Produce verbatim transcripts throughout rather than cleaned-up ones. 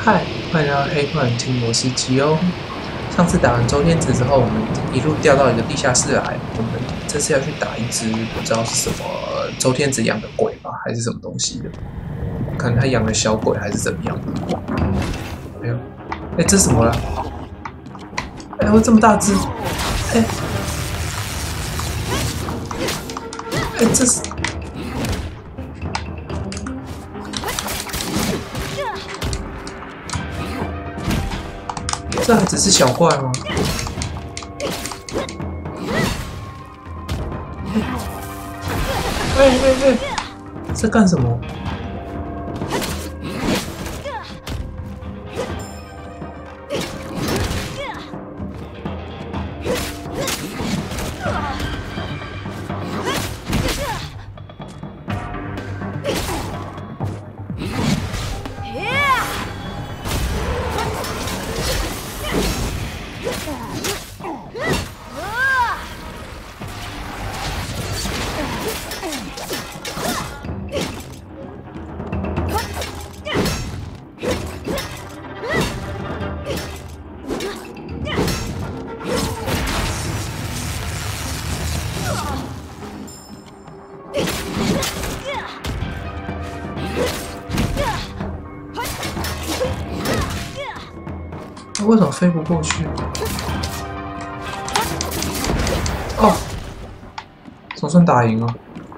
嗨，欢迎来到黑幻听，我是吉欧。上次打完周天子之后，我们一路掉到一个地下室来。我们这次要去打一只不知道是什么周天子养的鬼吧，还是什么东西的？可能他养的小鬼还是怎么样的？哎呦，哎，这是什么了？哎呦，这么大只！哎，哎，这是。 这还只是小怪吗？哎哎哎！这干什么？为什么飞不过去？哦，总算打赢了。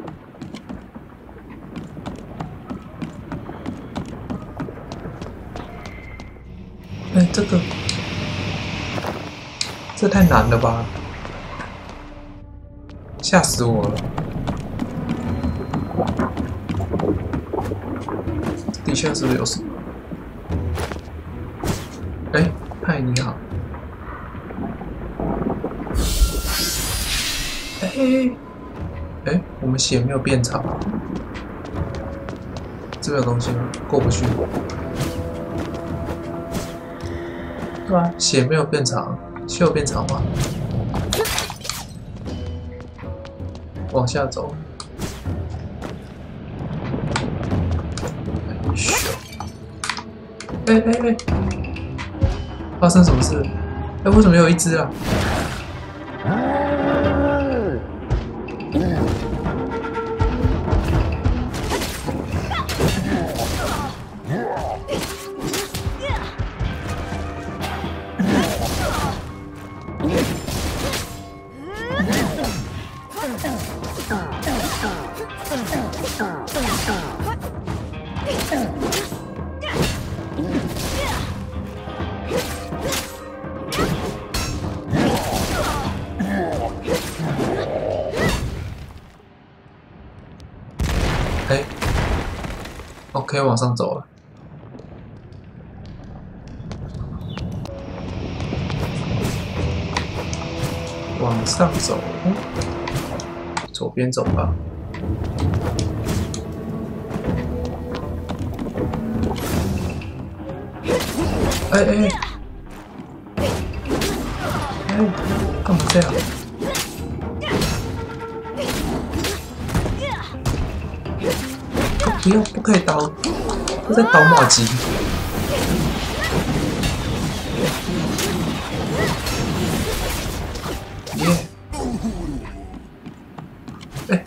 哎，这个，这太难了吧！吓死我了！底下是不是有什么？哎。 嗨，你好。哎哎，我们血没有变长，这边有东西吗？过不去。对啊，血没有变长，血有变长吗？往下走。咻！哎哎哎！ 发生什么事？哎，为什么有一只啊？哎 ，OK， 往上走了。往上走，左边走吧。哎哎哎，干嘛这样？ 不要，不可以倒，他在倒马机。耶！哎，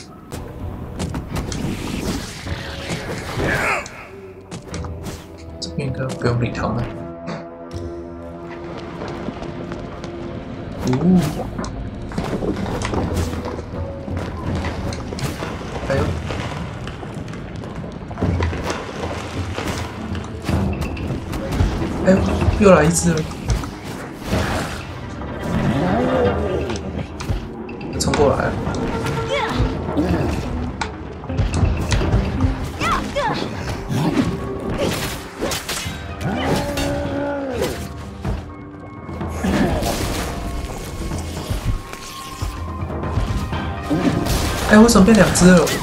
这边应该不用理他们。哦，还有。 哎，又来一只了！冲过来了！哎，为什么变两只了？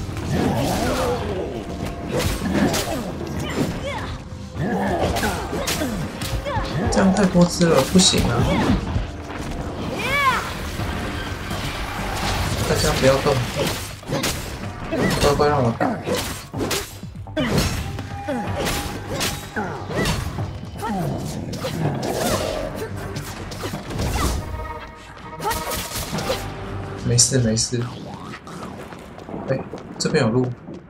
这样太多只了，不行啊！大家不要动，乖乖让我打。 没事没事。哎，这边有路。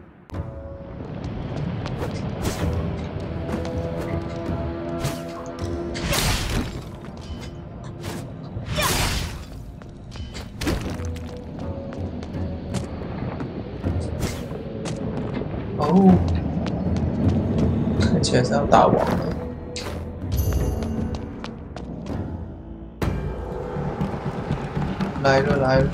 哦，看起来是要打王了。来了来了。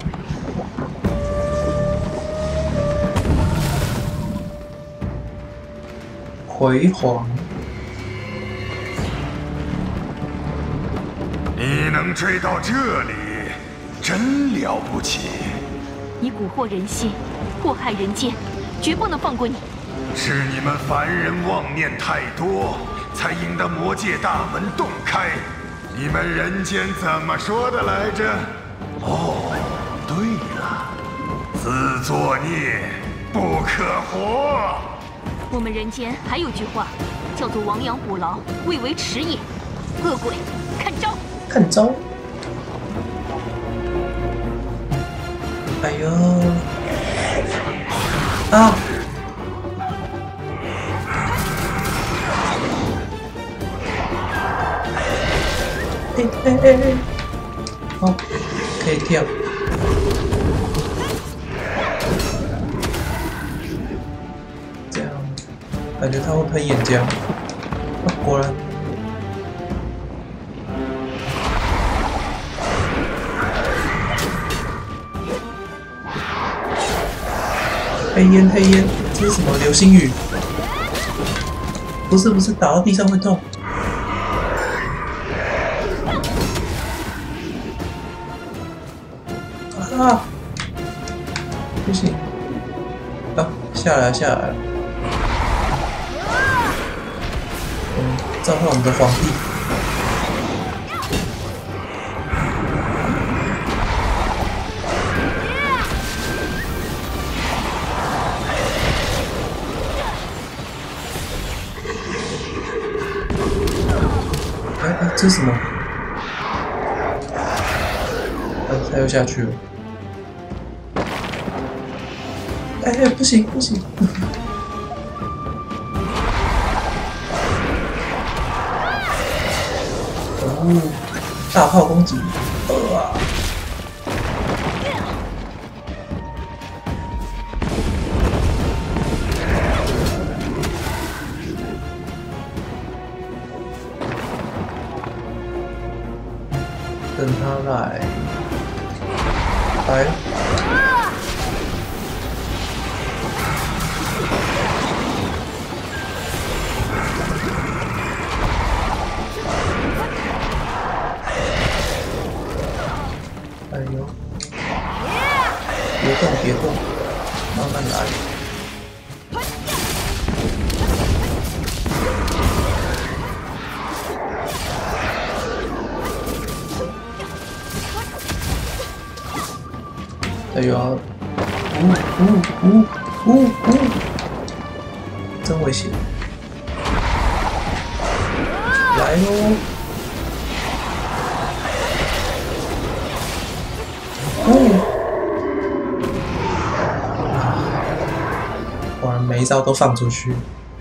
回皇， 你能追到这里，真了不起！ 你蛊惑人心，祸害人间，绝不能放过你。 是你们凡人妄念太多，才引得魔界大门洞开。你们人间怎么说的来着？哦，对了，自作孽不可活。 我们人间还有句话，叫做亡羊补牢，未为迟也。恶鬼，看招！ 看招！哎呦！啊！哎哎哎哎！哦，可以跳。这样，感觉他会喷岩浆。啊，果然。黑烟黑烟，这是什么流星雨？不是不是，打到地上会痛。啊！不行！啊，下来下来了。嗯，召唤我们的皇帝。哎哎，这是什么？哎，他又下去了。哎哎，不行不行！哦，大炮攻击！啊！等他来，来。哎呦！别动，别动，慢慢来。哎呦！呜呜呜呜呜！真危险！来喽！哦！果然每一招都放出去。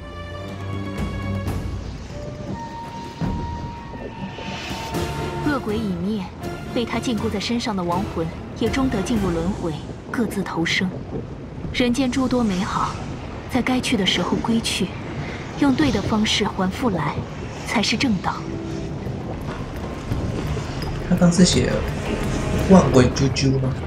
恶鬼已灭，被他禁锢在身上的亡魂也终得进入轮回，各自投生。人间诸多美好，在该去的时候归去，用对的方式还复来，才是正道。 他刚是写万鬼啾啾吗？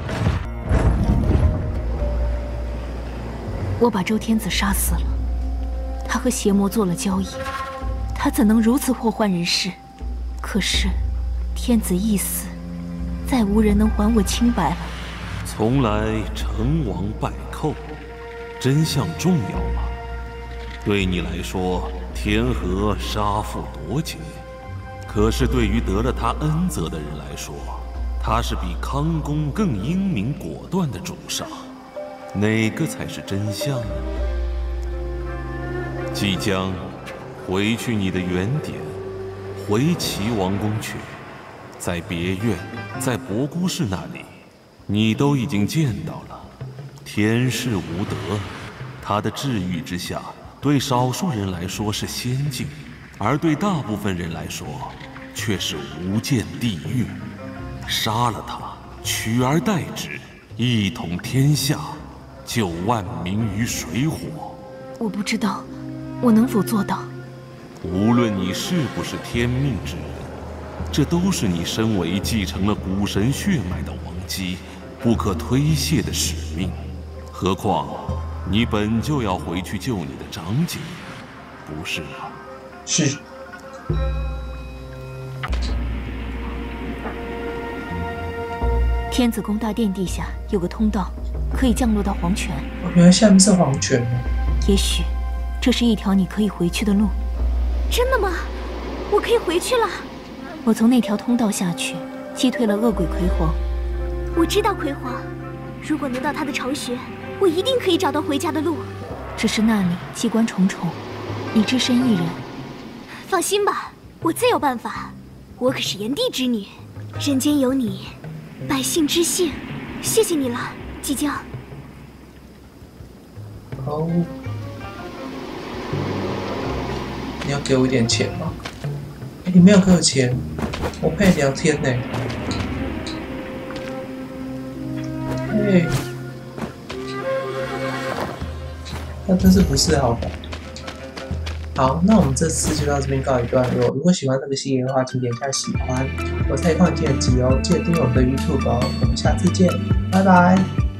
我把周天子杀死了，他和邪魔做了交易，他怎能如此祸患人世？可是，天子一死，再无人能还我清白了。 从来成王败寇，真相重要吗？对你来说，天河杀父夺劫，可是对于得了他恩泽的人来说，他是比康公更英明果断的主上。哪个才是真相呢？即将回去你的原点，回齐王宫去，在别院，在博姑氏那里， 你都已经见到了，天视无德，它的治愈之下，对少数人来说是仙境，而对大部分人来说，却是无间地狱。杀了它，取而代之，一统天下，救万民于水火。 我不知道，我能否做到？ 无论你是不是天命之人，这都是你身为继承了古神血脉的王姬不可推卸的使命。何况，你本就要回去救你的长姐，不是吗？ 是。 天子宫大殿地下有个通道，可以降落到黄泉。 哦，原来下面是黄泉哦。 也许，这是一条你可以回去的路。真的吗？我可以回去了。我从那条通道下去，击退了恶鬼葵黄。 我知道葵黄，如果能到他的巢穴，我一定可以找到回家的路。 只是那里机关重重，你只身一人。 放心吧，我自有办法。我可是炎帝之女，人间有你，百姓知幸。谢谢你了，姬将。 哦，你要给我一点钱吗？哎，你没有给我钱，我陪你聊天呢。哎，那真是不是好吧？好，那我们这次就到这边告一段落。如果喜欢这个系列的话，请点下喜欢。我是太矿剑的吉哦，记得订阅我们的 YouTube 哦。我们下次见，拜拜。